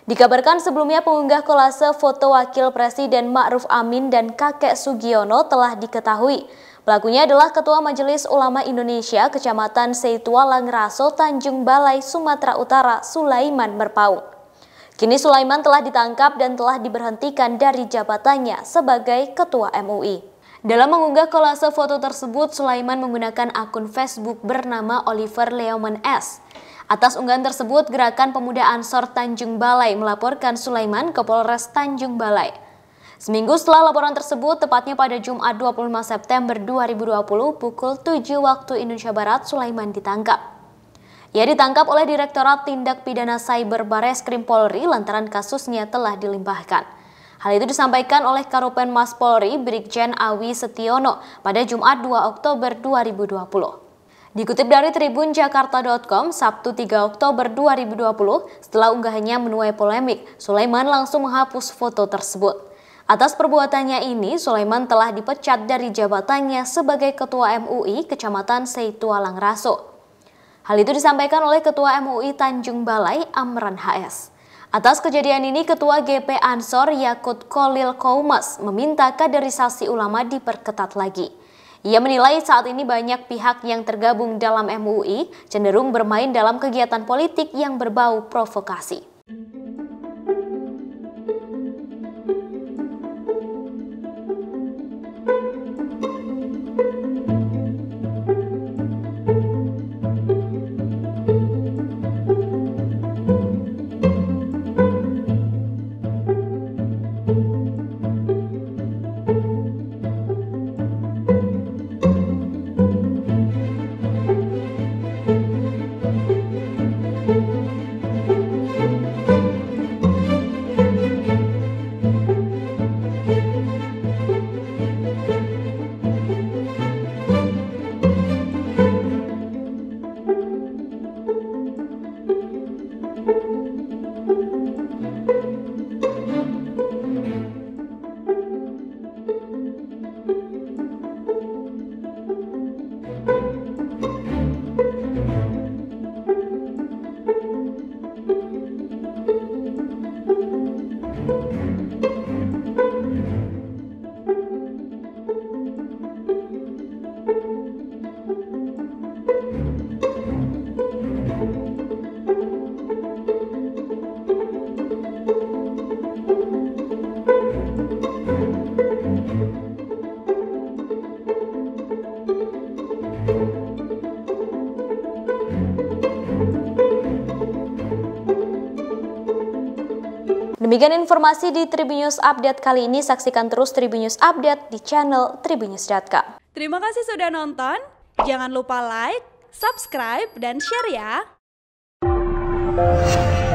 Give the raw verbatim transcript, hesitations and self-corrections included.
Dikabarkan sebelumnya pengunggah kolase foto Wakil Presiden Ma'ruf Amin dan kakek Sugiono telah diketahui. Pelakunya adalah Ketua Majelis Ulama Indonesia Kecamatan Seitualang Raso, Tanjung Balai, Sumatera Utara, Sulaiman Merpaung. Kini Sulaiman telah ditangkap dan telah diberhentikan dari jabatannya sebagai Ketua M U I. Dalam mengunggah kolase foto tersebut, Sulaiman menggunakan akun Facebook bernama Oliver Leoman S. Atas unggahan tersebut, Gerakan Pemuda Ansor Tanjung Balai melaporkan Sulaiman ke Polres Tanjung Balai. Seminggu setelah laporan tersebut, tepatnya pada Jumat dua puluh lima September dua ribu dua puluh pukul tujuh waktu Indonesia Barat, Sulaiman ditangkap. Ia ditangkap oleh Direktorat Tindak Pidana Cyber Bareskrim Polri lantaran kasusnya telah dilimpahkan. Hal itu disampaikan oleh Karopenmas Polri Brigjen Awi Setiono pada Jumat dua Oktober dua ribu dua puluh. Dikutip dari Tribun Jakarta titik com, Sabtu tiga Oktober dua ribu dua puluh, setelah unggahannya menuai polemik, Sulaiman langsung menghapus foto tersebut. Atas perbuatannya ini, Sulaiman telah dipecat dari jabatannya sebagai Ketua M U I Kecamatan Seitualang Raso. Hal itu disampaikan oleh Ketua M U I Tanjung Balai, Amran H S. Atas kejadian ini, Ketua G P Ansor Yakut Kolil Koumas meminta kaderisasi ulama diperketat lagi. Ia menilai saat ini banyak pihak yang tergabung dalam M U I cenderung bermain dalam kegiatan politik yang berbau provokasi. Demikian informasi di Tribun News Update kali ini. Saksikan terus Tribun News Update di channel tribun news titik com. Terima kasih sudah nonton. Jangan lupa like, subscribe, dan share ya.